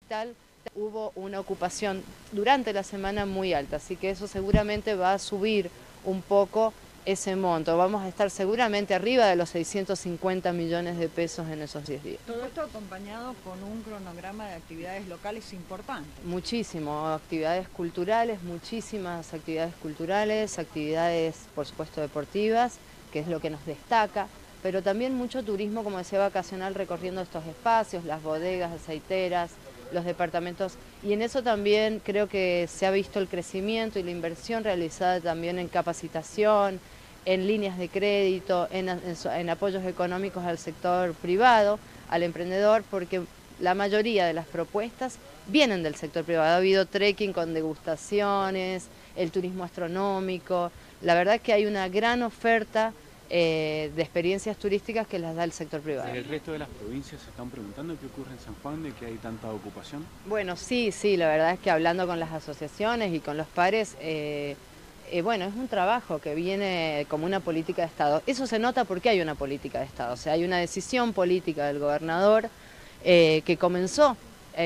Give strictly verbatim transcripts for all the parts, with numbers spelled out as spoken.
capital hubo una ocupación durante la semana muy alta, así que eso seguramente va a subir un poco ese monto. Vamos a estar seguramente arriba de los seiscientos cincuenta millones de pesos en esos diez días. Todo esto acompañado con un cronograma de actividades locales importantes. Muchísimo, actividades culturales, muchísimas actividades culturales, actividades por supuesto deportivas, que es lo que nos destaca, pero también mucho turismo, como decía, vacacional recorriendo estos espacios, las bodegas aceiteras, los departamentos, y en eso también creo que se ha visto el crecimiento y la inversión realizada también en capacitación, en líneas de crédito, en, en, en apoyos económicos al sector privado, al emprendedor, porque la mayoría de las propuestas vienen del sector privado. Ha habido trekking con degustaciones, el turismo astronómico. La verdad es que hay una gran oferta eh, de experiencias turísticas que las da el sector privado. ¿El resto de las provincias se están preguntando qué ocurre en San Juan, de que hay tanta ocupación? Bueno, sí, sí, la verdad es que hablando con las asociaciones y con los pares, eh, eh, bueno, es un trabajo que viene como una política de Estado. Eso se nota porque hay una política de Estado, o sea, hay una decisión política del gobernador eh, que comenzó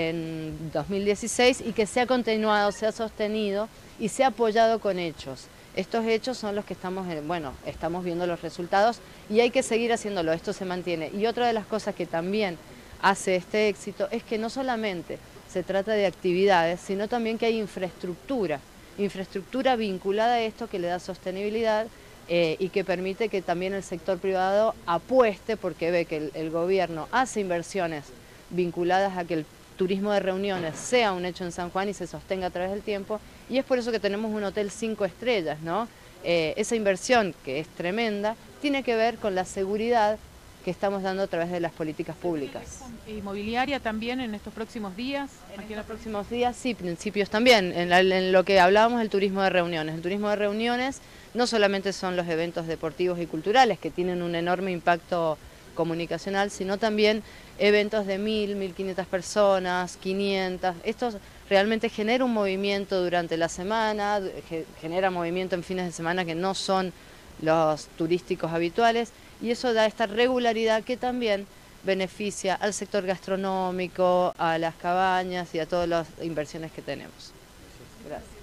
en dos mil dieciséis y que se ha continuado, se ha sostenido y se ha apoyado con hechos. Estos hechos son los que estamos, bueno, estamos viendo los resultados y hay que seguir haciéndolo, esto se mantiene. Y otra de las cosas que también hace este éxito es que no solamente se trata de actividades, sino también que hay infraestructura, infraestructura vinculada a esto que le da sostenibilidad eh, y que permite que también el sector privado apueste, porque ve que el, el gobierno hace inversiones vinculadas a que el turismo de reuniones sea un hecho en San Juan y se sostenga a través del tiempo, y es por eso que tenemos un hotel cinco estrellas, ¿no? Eh, esa inversión, que es tremenda, tiene que ver con la seguridad que estamos dando a través de las políticas públicas. ¿Inmobiliaria también en estos próximos días? En estos próximos días, sí, principios también, en, la, en lo que hablábamos del turismo de reuniones. El turismo de reuniones no solamente son los eventos deportivos y culturales, que tienen un enorme impacto comunicacional, sino también eventos de mil, mil quinientas personas, quinientas. Esto realmente genera un movimiento durante la semana, genera movimiento en fines de semana que no son los turísticos habituales, y eso da esta regularidad que también beneficia al sector gastronómico, a las cabañas y a todas las inversiones que tenemos. Gracias.